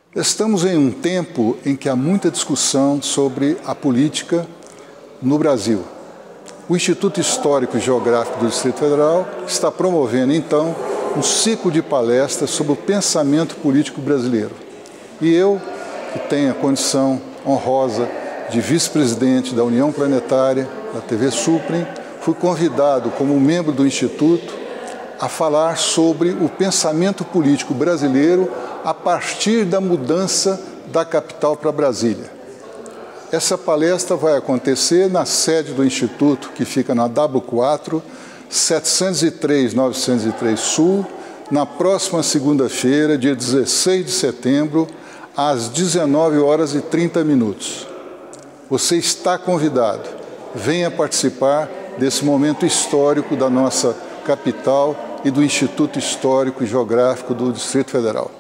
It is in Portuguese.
Estamos em um tempo em que há muita discussão sobre a política no Brasil. O Instituto Histórico e Geográfico do Distrito Federal está promovendo, então, um ciclo de palestras sobre o pensamento político brasileiro. E eu, que tenho a condição honrosa de vice-presidente da União Planetária, da TV Suprem, fui convidado como membro do Instituto a falar sobre o pensamento político brasileiro a partir da mudança da capital para Brasília. Essa palestra vai acontecer na sede do Instituto, que fica na W4, 703-903 Sul, na próxima segunda-feira, dia 16 de setembro, às 19h30. Você está convidado. Venha participar desse momento histórico da nossa capital e do Instituto Histórico e Geográfico do Distrito Federal.